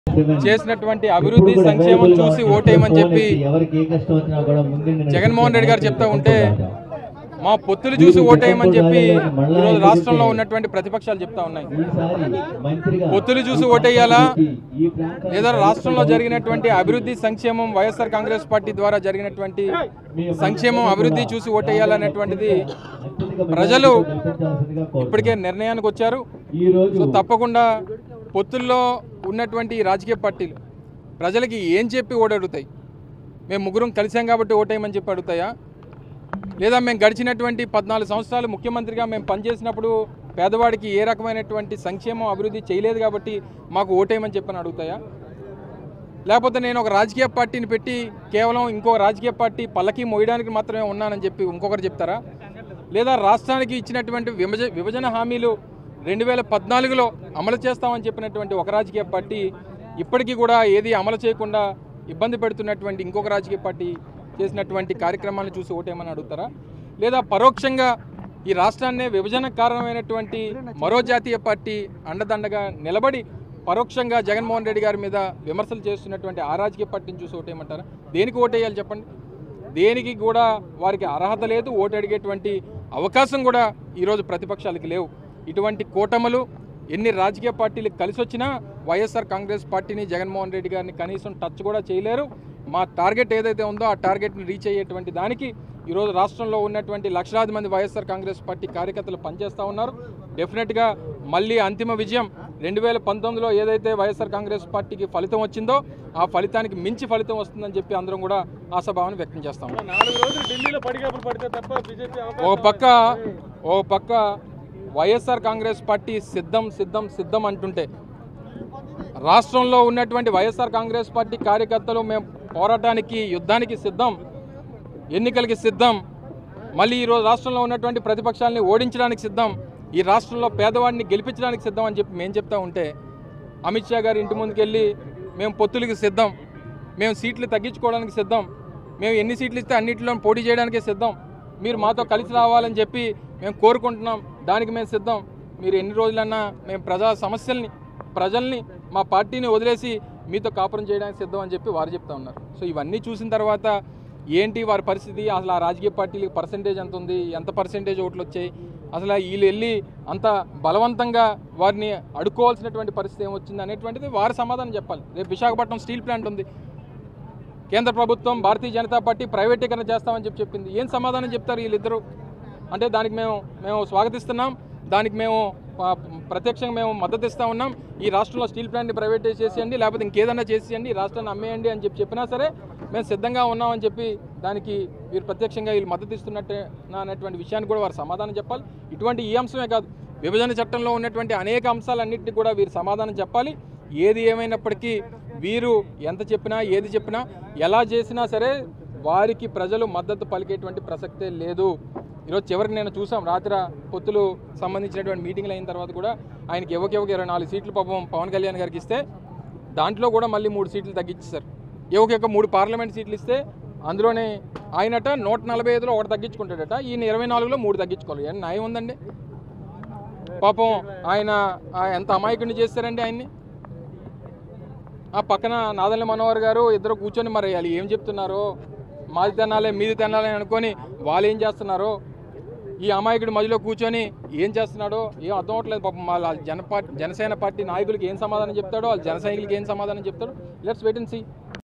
చేసినటువంటి అభివృద్ధి సంక్షేమం చూసి ఓటేయమని చెప్పి జగన్మోహన్ రెడ్డి గారు చెప్తా ఉంటే మా పొత్తులు చూసి ఓటేయమని చెప్పి ఈరోజు రాష్ట్రంలో ఉన్నటువంటి ప్రతిపక్షాలు చెప్తా ఉన్నాయి. పొత్తులు చూసి ఓటేయాలా లేదా రాష్ట్రంలో జరిగినటువంటి అభివృద్ధి సంక్షేమం వైఎస్ఆర్ కాంగ్రెస్ పార్టీ ద్వారా జరిగినటువంటి సంక్షేమం అభివృద్ధి చూసి ఓటేయాలనేటువంటిది ప్రజలు ఇప్పటికే నిర్ణయానికి వచ్చారు. సో తప్పకుండా పొత్తుల్లో ఉన్నటువంటి రాజకీయ పార్టీలు ప్రజలకి ఏం చెప్పి ఓటడుగుతాయి? మేము ముగ్గురం కలిసాం కాబట్టి ఓటేయమని చెప్పి అడుగుతాయా? లేదా మేము గడిచినటువంటి 14 సంవత్సరాలు ముఖ్యమంత్రిగా మేము పనిచేసినప్పుడు పేదవాడికి ఏ రకమైనటువంటి సంక్షేమం అభివృద్ధి చేయలేదు కాబట్టి మాకు ఓటేయమని చెప్పని అడుగుతాయా? లేకపోతే నేను ఒక రాజకీయ పార్టీని పెట్టి కేవలం ఇంకో రాజకీయ పార్టీ పల్లకి మోయడానికి మాత్రమే ఉన్నానని చెప్పి ఇంకొకరు చెప్తారా? లేదా రాష్ట్రానికి ఇచ్చినటువంటి విభజన హామీలు 2014లో అమలు చేస్తామని చెప్పినటువంటి ఒక రాజకీయ పార్టీ ఇప్పటికీ కూడా ఏది అమలు చేయకుండా ఇబ్బంది పెడుతున్నటువంటి ఇంకొక రాజకీయ పార్టీ చేసినటువంటి కార్యక్రమాలను చూసి ఓటేయమని అడుగుతారా? లేదా పరోక్షంగా ఈ రాష్ట్రాన్నే విభజన కారణమైనటువంటి మరో జాతీయ పార్టీ అండదండగా నిలబడి పరోక్షంగా జగన్మోహన్ రెడ్డి గారి మీద విమర్శలు చేస్తున్నటువంటి ఆ రాజకీయ పార్టీని చూసి ఓటేయమంటారా? దేనికి ఓటేయాలి చెప్పండి? దేనికి కూడా వారికి అర్హత లేదు, ఓటు అడిగేటువంటి అవకాశం కూడా ఈరోజు ప్రతిపక్షాలకి లేవు. ఇటువంటి కూటములు ఎన్ని రాజకీయ పార్టీలు కలిసి వచ్చినా వైఎస్ఆర్ కాంగ్రెస్ పార్టీని జగన్మోహన్ రెడ్డి గారిని కనీసం టచ్ కూడా చేయలేరు. మా టార్గెట్ ఏదైతే ఉందో ఆ టార్గెట్ని రీచ్ అయ్యేటువంటి దానికి ఈరోజు రాష్ట్రంలో ఉన్నటువంటి లక్షలాది మంది వైఎస్ఆర్ కాంగ్రెస్ పార్టీ కార్యకర్తలు పనిచేస్తూ ఉన్నారు. డెఫినెట్గా మళ్ళీ అంతిమ విజయం 2019లో ఏదైతే వైఎస్ఆర్ కాంగ్రెస్ పార్టీకి ఫలితం వచ్చిందో ఆ ఫలితానికి మించి ఫలితం వస్తుందని చెప్పి అందరం కూడా ఆశాభావాన్ని వ్యక్తం చేస్తాం. ఓ పక్క వైఎస్ఆర్ కాంగ్రెస్ పార్టీ సిద్ధం అంటుంటే రాష్ట్రంలో ఉన్నటువంటి వైఎస్ఆర్ కాంగ్రెస్ పార్టీ కార్యకర్తలు మేము పోరాటానికి యుద్ధానికి సిద్ధం, ఎన్నికలకి సిద్ధం, మళ్ళీ ఈరోజు రాష్ట్రంలో ఉన్నటువంటి ప్రతిపక్షాలని ఓడించడానికి సిద్ధం, ఈ రాష్ట్రంలో పేదవాడిని గెలిపించడానికి సిద్ధం అని చెప్పి మేము చెప్తా ఉంటే అమిత్ షా గారి ఇంటి ముందుకు వెళ్ళి మేము పొత్తులకి సిద్ధం, మేము సీట్లు తగ్గించుకోవడానికి సిద్ధం, మేము ఎన్ని సీట్లు ఇస్తే అన్నింటిలో పోటీ చేయడానికే సిద్ధం, మీరు మాతో కలిసి రావాలని చెప్పి మేము కోరుకుంటున్నాం, దానికి మేము సిద్ధం, మీరు ఎన్ని రోజులన్నా మేము ప్రజా సమస్యల్ని ప్రజల్ని మా పార్టీని వదిలేసి మీతో కాపురం చేయడానికి సిద్ధం అని చెప్పి వారు చెప్తా ఉన్నారు. సో ఇవన్నీ చూసిన తర్వాత ఏంటి వారి పరిస్థితి? అసలు ఆ రాజకీయ పార్టీలకు పర్సెంటేజ్ ఎంత ఉంది, ఎంత పర్సెంటేజ్ ఓట్లు వచ్చాయి, అసలు వీళ్ళు వెళ్ళి అంత బలవంతంగా వారిని అడుక్కోవాల్సినటువంటి పరిస్థితి ఏమొచ్చింది అనేటువంటిది వారు సమాధానం చెప్పాలి. రేపు విశాఖపట్నం స్టీల్ ప్లాంట్ ఉంది, కేంద్ర ప్రభుత్వం భారతీయ జనతా పార్టీ ప్రైవేటీకరణ చేస్తామని చెప్పింది. ఏం సమాధానం చెప్తారు వీళ్ళిద్దరూ? అంటే దానికి మేము స్వాగతిస్తున్నాం, దానికి మేము ప్రత్యక్షంగా మేము మద్దతు ఇస్తూ ఉన్నాం, ఈ రాష్ట్రంలో స్టీల్ ప్లాంట్ని ప్రైవేటైజ్ చేసేయండి, లేకపోతే ఇంకేదన్నా చేసేయండి, రాష్ట్రాన్ని అమ్మేయండి అని చెప్పినా సరే మేము సిద్ధంగా ఉన్నామని చెప్పి దానికి వీరు ప్రత్యక్షంగా వీళ్ళు మద్దతు ఇస్తున్నట్టే అనేటువంటి విషయాన్ని కూడా వారు సమాధానం చెప్పాలి. ఇటువంటి ఈ అంశమే కాదు, విభజన చట్టంలో ఉన్నటువంటి అనేక అంశాలన్నింటినీ కూడా వీరు సమాధానం చెప్పాలి. ఏది ఏమైనప్పటికీ వీరు ఎంత చెప్పినా ఏది చెప్పినా ఎలా చేసినా సరే వారికి ప్రజలు మద్దతు పలికేటువంటి ప్రసక్తే లేదు. ఈరోజు చివరికి నేను చూసాం, రాత్రి పొత్తులు సంబంధించినటువంటి మీటింగ్లు అయిన తర్వాత కూడా ఆయనకి ఎవరికి 24 సీట్లు పాపం పవన్ కళ్యాణ్ గారికి ఇస్తే దాంట్లో కూడా మళ్ళీ 3 సీట్లు తగ్గించారు. ఎవరికి 3 పార్లమెంట్ సీట్లు ఇస్తే అందులోనే ఆయనట 145లో ఒకటి తగ్గించుకుంటాడట, ఈయన 24లో 3 తగ్గించుకోవాలి. ఏం న్యాయం ఉందండి? పాపం ఆయన ఎంత అమాయకుడిని చేస్తారండి ఆయన్ని. ఆ పక్కన నాదెండ్ల మనోహర్ గారు ఇద్దరు కూర్చొని మరి వాళ్ళు ఏం చెప్తున్నారో, మాది తినాలే మీది తినాలని అనుకొని వాళ్ళు ఏం చేస్తున్నారో, ఈ అమాయకుడి మధ్యలో కూర్చొని ఏం చేస్తున్నాడో ఏం అర్థం అవట్లేదు. పాపం వాళ్ళ జనసేన పార్టీ నాయకులకి ఏం సమాధానం చెప్తాడో, వాళ్ళ జన సైనికులకి ఏం సమాధానం చెప్తాడో, లెట్స్ వెయిట్ అండ్ సీ.